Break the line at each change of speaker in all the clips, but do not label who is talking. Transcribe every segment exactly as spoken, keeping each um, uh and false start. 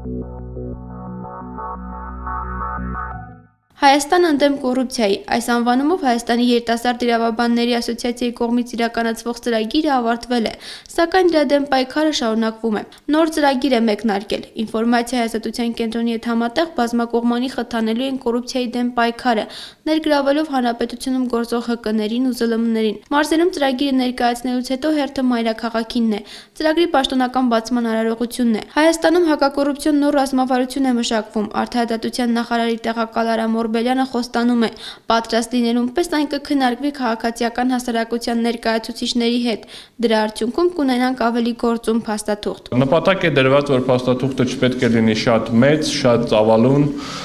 Հայաստան ընդդեմ կոռուպցիայի այս անվանումով Հայաստանի երիտասարդ իրավաբանների ասոցիացիայի կողմից իրականացվող ծրագիրը ավարտվել է, սակայն դրա դեմ պայքարը շարունակվում է։ Նոր ծրագիր է մեկնարկել։ Ինֆորմացիայի ազատության կենտրոնի հետ համատեղ բազմակողմանի խթանելու են կոռուպցիայի դեմ պայքարը, ներգրավելով հանրապետությունում գործող Հ Կ-ներին ու Զ Լ Մ-ներին։ Մարզերում ծրագիրը ներկայացնելուց հետո հերթը մայրաքաղաքինն է։ Ծրագրի պաշտոնական բացման արարողությունն է։ Հայաստանում հակակոռուպցիոն նոր ռազմավարություն է մշակվում։ Արդարադատության նախարարի տեղակալ Արամ Օրբելյանը խոստանում է, պատրաստ լինելուն պես այն կքննարկվի քաղաքացիական հասարակության ներկայացուցիչների հետ։ Դրա արդյունքում կունենանք ավելի գործուն փաստաթուղթ։
Նպատակ է դրված, որ փաստաթուղթը չպետք է լինի շատ մեծ, շատ ծավալուն,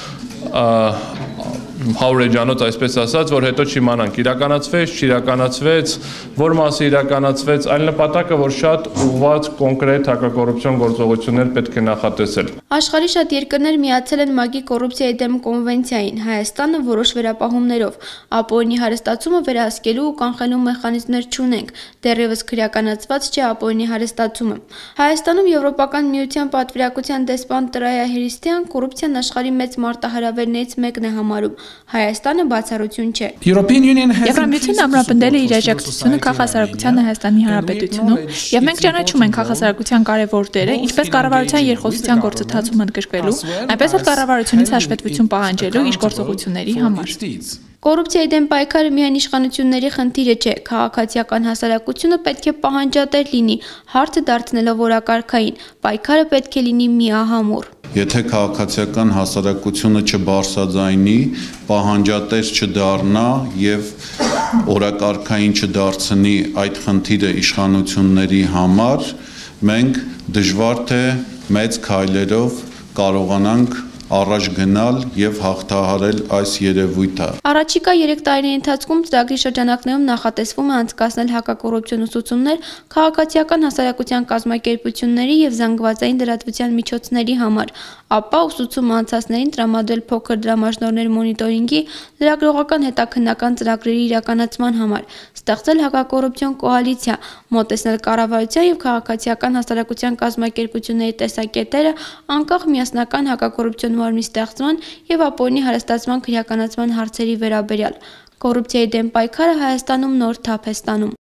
հարյուր էջանոց, այսպես ասած, որ հետո չիմանանք իրականացվեց, չիրականացվեց, որ մասը իրականացվեց, այլ նպատակը, որ շատ ուղղված կոնկրետ հակակոռուպցիոն գործողություններ պետք է նախատեսել։
Աշխարհի շատ երկրներ միացել են ՄԱԿ-ի կոռուպցիայի դեմ կոնվենցիային, Հայաստանը որոշ վերապահումներով։ ԱՊՕ-ի հարստացումը վերահսկելու ու կանխելու մեխանիզմներ չունենք, դեռևս քրեականացված չէ ԱՊՕ-ի հարստացումը։ Հայաստանում Եվրոպական միության պատվիրակության դեսպան Տրայա Հրիստյան կոռուպցիան աշխարհի մեծ մարտահրավերներից մեկն է համարում։ Հայաստանը բացառություն չէ։
Եվրամիությունն ամրապնդել է իր աջակցությունը քաղաքասարակությանը Հայաստանի Հանրապետությունում, եւ մենք ճանաչում ենք քաղաքասարակության կարևոր դերը, ինչպես կառավարության երկխոսության գործընթացում ընդգրկվելու, այնպես էլ կառավարությունից հաշվետվություն պահանջելու իր գործողությունների համար։
Կոռուպցիայի դեմ պայքարը միայն իշխանությունների խնդիրը չէ, քաղաքացիական հասարակությունը պետք է պահանջատեր լինի, հարցը դարձնելով օրակարգային, պայքարը պետք է լինի միահամուռ։
Եթե քաղաքացիական հասարակությունը չբարձրաձայնի, պահանջատեր չդառնա եւ օրակարգային չդարձնի այդ խնդիրը իշխանությունների համար, մենք դժվար թե մեծ քայլերով կարողանանք առաջ գնալ եւ հաղթահարել այս երևույթը։
Առաջիկա երեք տարիների ընթացքում ծրագրի շրջանակներում նախատեսվում է անցկացնել հակակոռուպցիոն ուսուցումներ քաղաքացիական հասարակության կազմակերպությունների եւ զանգվածային լրատվության միջոցների համար, ապա ուսուցումը անցածներին տրամադրել փոքր դրամաշնորհներ մոնիտորինգի, լրագրողական հետաքննական ծրագրերի իրականացման համար, ստեղծել հակակոռուպցիոն կոալիցիա, մոտեցնել կառավարության եւ քաղաքացիական հասարակության կազմակերպությունների տեսակետերը անկախ միասնական հակակոռուպցիոն մարմնի ստեղծման եւ ԱՊՕ-ի հարստացման քրեականացման հարցերի վերաբերյալ։ Կոռուպցիայի դեմ պայքարը Հայաստանում նոր թափ է ստանում։